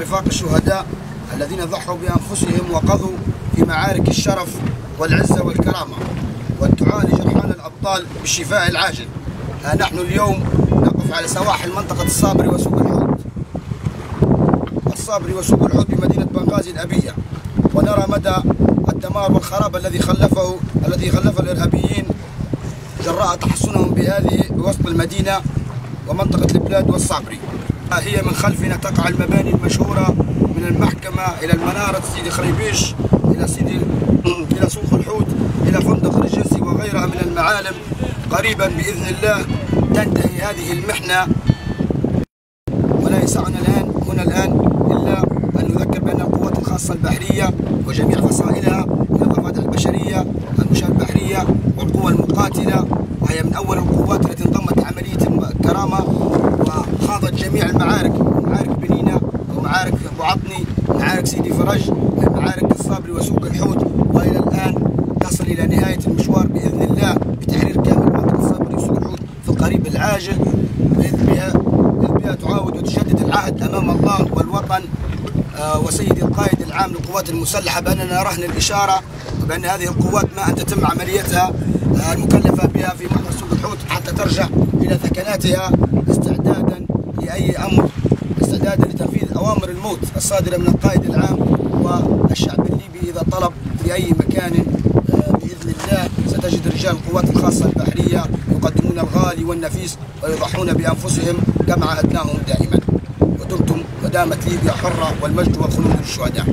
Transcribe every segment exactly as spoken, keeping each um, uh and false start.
رفاق الشهداء الذين ضحوا بأنفسهم وقضوا في معارك الشرف والعزة والكرامة، والدعاء لجرحان الأبطال بالشفاء العاجل. ها نحن اليوم نقف على سواحل منطقة الصابري وسوق الحوت الصابري وسوق الحوت بمدينة بنغازي الأبية، ونرى مدى الدمار والخراب الذي خلفه الذي خلفه الإرهابيين جراء تحصنهم بهذه بوسط المدينة ومنطقة البلاد والصابري. هي من خلفنا تقع المباني المشهورة من المحكمة إلى المنارة سيدي خريبيش إلى سيدي إلى سوق الحوت إلى فندق الرجنسي وغيرها من المعالم. قريبا بإذن الله تنتهي هذه المحنة، ولا يسعنا الآن هنا الآن إلا أن نذكر بأن القوات الخاصة البحرية وجميع فصائلها من الضفادع البشرية المشاة البحرية والقوى المقاتلة، وهي من أول القوات التي انضمت لعملية الكرامة وخاضت جميع المعارك، معارك بنينة ومعارك أبو عطني، معارك سيدي فرج، معارك الصابري وسوق الحوت، وإلى الآن تصل إلى نهاية المشوار بإذن الله بتحرير كامل منطقة الصابري وسوق الحوت في القريب العاجل، بإذن بها بها تعاود وتجدد العهد أمام الله والوطن وسيدي القائد العام للقوات المسلحة بأننا رهن الإشارة، وبأن هذه القوات ما أن تتم عمليتها المكلفة بها في محور سوق الحوت حتى ترجع إلى ثكناتها استعدادا لأي أمر، استعدادا لتنفيذ أوامر الموت الصادرة من القائد العام والشعب الليبي إذا طلب في أي مكان. بإذن الله ستجد رجال القوات الخاصة البحرية يقدمون الغالي والنفيس ويضحون بأنفسهم كما عهدناهم دائما. ودمتم ودامت ليبيا حرة والمجد والخلود للشهداء.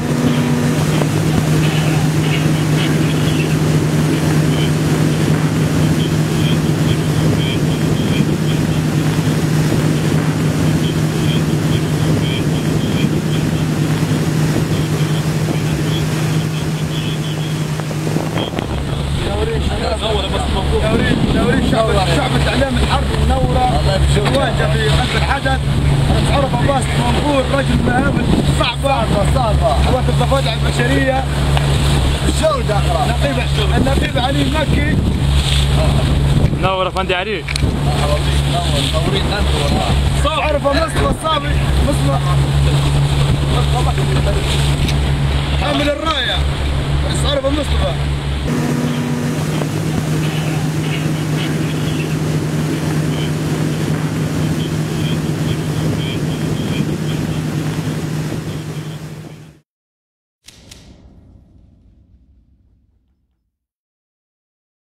منورين شعب شعب الاعلام الحرب منوره مواجهه في قلب الحدث. تعرف عباس منظور رجل مهام صعبه صعبه قوات الضفادع البشريه الجوده نقيب النقيب علي المكي. منور افندي عليك. منورين انت والله. تعرف مصطفى الصابي مصطفى حامل الرايه. تعرف مصطفى